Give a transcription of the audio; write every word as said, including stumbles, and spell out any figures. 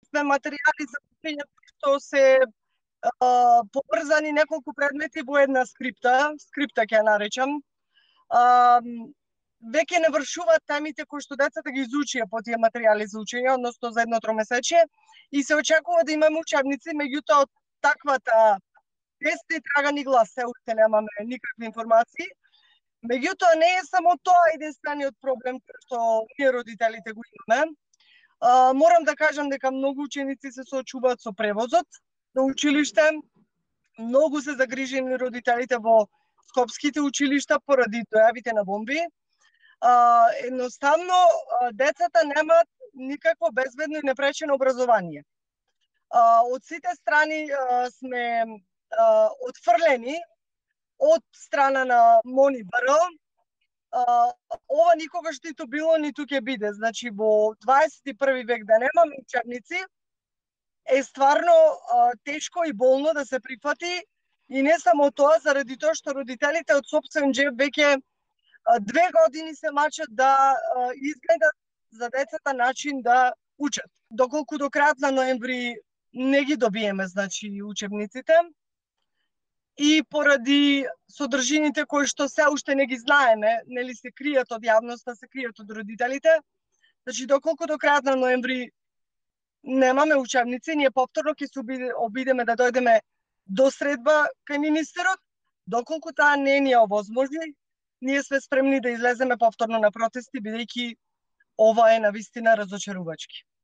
сме материјали за учење што се а, поврзани неколку предмети во една скрипта, скрипта ќе ја наречам. А, веќе не вршуваат темите кои што децата ги изучија по тие материјали за учење, односно за едно тромесечие, и се очекува да имаме учебници, меѓутоа од таквата тест и трагани глас се уште немаме никакви информации. Меѓутоа не е само тоа единствениот проблем кој што ние родителите го имаме. А, морам да кажам дека многу ученици се соочуваат со превозот до училиште. Многу се загрижени родителите во скопските училишта поради дојавите на бомби. А, едноставно, децата немаат никакво безбедно и непречено образование. А, од сите страни а, сме а, отфрлени од страна на МОНИ-БР. Uh, ова никогаш ниту било, ниту ќе биде. Значи, во дваесет и први век да немаме учебници е стварно uh, тешко и болно да се прифати, и не само тоа, заради тоа што родителите од сопствен джеб веќе uh, две години се мачат да uh, изгледат за децата начин да учат. Доколку до крајот на ноември не ги добиеме, значи, учебниците, и поради содржините кои што се уште не ги знаеме, нели се кријат од јавноста, се кријат од родителите. Значи, доколку до крајот на ноември немаме учебници, ние повторно ќе се обидеме да дојдеме до средба кај министерот. Доколку таа не ни е овозможни, ние сме спремни да излеземе повторно на протести, бидејќи ова е навистина разочарувачки.